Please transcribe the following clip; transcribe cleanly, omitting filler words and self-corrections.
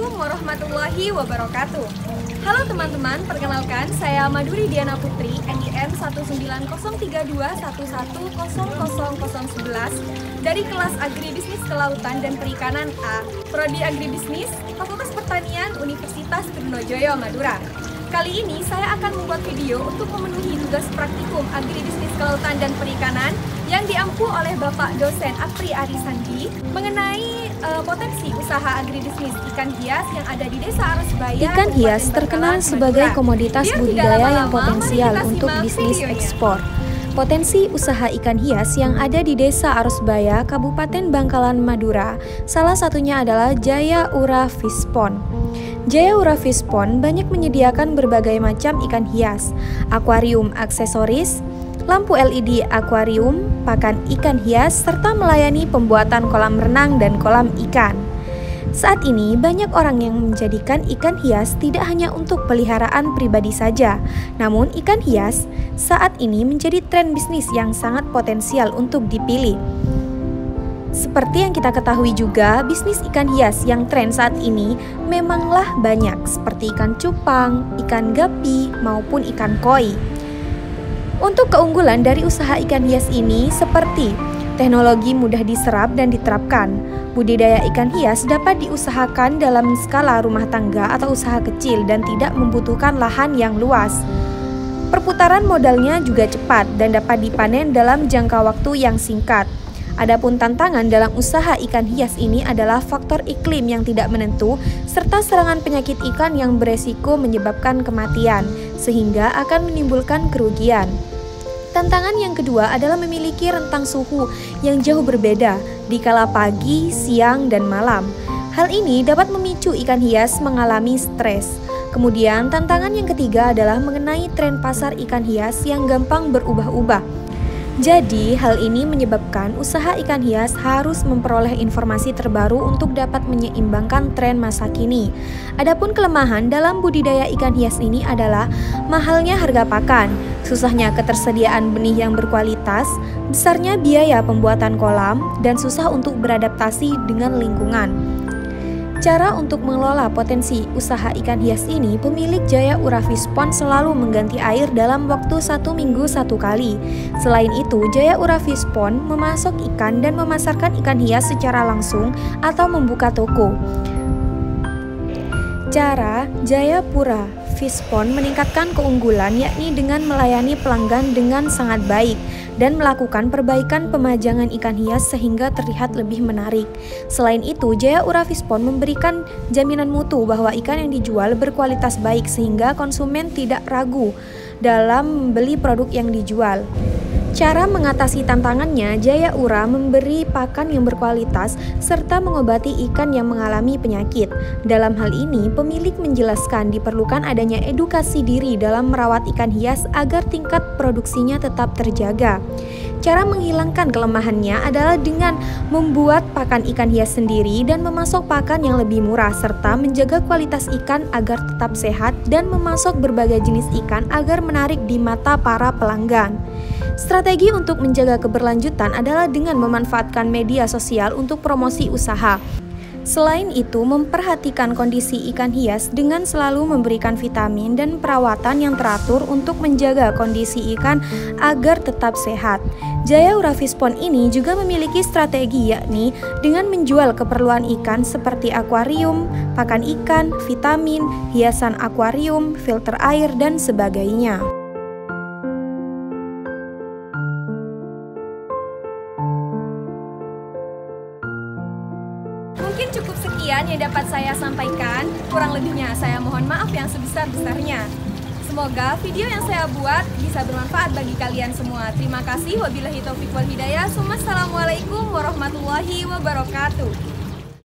Assalamualaikum warahmatullahi wabarakatuh. Halo teman-teman, perkenalkan saya Maduri Diana Putri, NIM 1903211000011 dari kelas Agribisnis Kelautan dan Perikanan A, Prodi Agribisnis, Fakultas Pertanian Universitas Trunojoyo, Madura. Kali ini saya akan membuat video untuk memenuhi tugas praktikum Agribisnis Kelautan dan Perikanan yang diampu oleh Bapak Dosen Apri Arisandi mengenai potensi usaha agribisnis ikan hias yang ada di Desa Arosbaya. Ikan hias terkenal sebagai komoditas budidaya yang potensial untuk bisnis ekspor. Potensi usaha ikan hias yang ada di Desa Arosbaya, Kabupaten Bangkalan, Madura, salah satunya adalah Jaya Ura Fish Pond. Jaya Ura Fish Pond banyak menyediakan berbagai macam ikan hias, akuarium aksesoris, lampu LED akuarium, pakan ikan hias, serta melayani pembuatan kolam renang dan kolam ikan. Saat ini banyak orang yang menjadikan ikan hias tidak hanya untuk peliharaan pribadi saja, namun ikan hias saat ini menjadi tren bisnis yang sangat potensial untuk dipilih. Seperti yang kita ketahui juga, bisnis ikan hias yang tren saat ini memanglah banyak, seperti ikan cupang, ikan gapi, maupun ikan koi. Untuk keunggulan dari usaha ikan hias ini seperti teknologi mudah diserap dan diterapkan. Budidaya ikan hias dapat diusahakan dalam skala rumah tangga atau usaha kecil dan tidak membutuhkan lahan yang luas. Perputaran modalnya juga cepat dan dapat dipanen dalam jangka waktu yang singkat. Adapun tantangan dalam usaha ikan hias ini adalah faktor iklim yang tidak menentu serta serangan penyakit ikan yang beresiko menyebabkan kematian, sehingga akan menimbulkan kerugian. Tantangan yang kedua adalah memiliki rentang suhu yang jauh berbeda di kala pagi, siang, dan malam. Hal ini dapat memicu ikan hias mengalami stres. Kemudian tantangan yang ketiga adalah mengenai tren pasar ikan hias yang gampang berubah-ubah. Jadi, hal ini menyebabkan usaha ikan hias harus memperoleh informasi terbaru untuk dapat menyeimbangkan tren masa kini. Adapun kelemahan dalam budidaya ikan hias ini adalah mahalnya harga pakan, susahnya ketersediaan benih yang berkualitas, besarnya biaya pembuatan kolam, dan susah untuk beradaptasi dengan lingkungan. Cara untuk mengelola potensi usaha ikan hias ini, pemilik Jaya Ura Fish Pond selalu mengganti air dalam waktu 1 minggu 1 kali. Selain itu, Jaya Ura Fish Pond memasok ikan dan memasarkan ikan hias secara langsung atau membuka toko. Cara Jaya Ura Fish Pond meningkatkan keunggulan yakni dengan melayani pelanggan dengan sangat baik dan melakukan perbaikan pemajangan ikan hias sehingga terlihat lebih menarik. Selain itu, Jaya Ura Fish Pond memberikan jaminan mutu bahwa ikan yang dijual berkualitas baik sehingga konsumen tidak ragu dalam membeli produk yang dijual. Cara mengatasi tantangannya, Jaya Ura memberi pakan yang berkualitas serta mengobati ikan yang mengalami penyakit. Dalam hal ini, pemilik menjelaskan diperlukan adanya edukasi diri dalam merawat ikan hias agar tingkat produksinya tetap terjaga. Cara menghilangkan kelemahannya adalah dengan membuat pakan ikan hias sendiri dan memasok pakan yang lebih murah serta menjaga kualitas ikan agar tetap sehat dan memasok berbagai jenis ikan agar menarik di mata para pelanggan. Strategi untuk menjaga keberlanjutan adalah dengan memanfaatkan media sosial untuk promosi usaha. Selain itu, memperhatikan kondisi ikan hias dengan selalu memberikan vitamin dan perawatan yang teratur untuk menjaga kondisi ikan agar tetap sehat. Jaya Ura Fish Pond ini juga memiliki strategi yakni dengan menjual keperluan ikan seperti akuarium, pakan ikan, vitamin, hiasan akuarium, filter air, dan sebagainya. Mungkin cukup sekian yang dapat saya sampaikan, kurang lebihnya saya mohon maaf yang sebesar-besarnya. Semoga video yang saya buat bisa bermanfaat bagi kalian semua. Terima kasih, wabillahi taufiq wal hidayah. Assalamualaikum warahmatullahi wabarakatuh.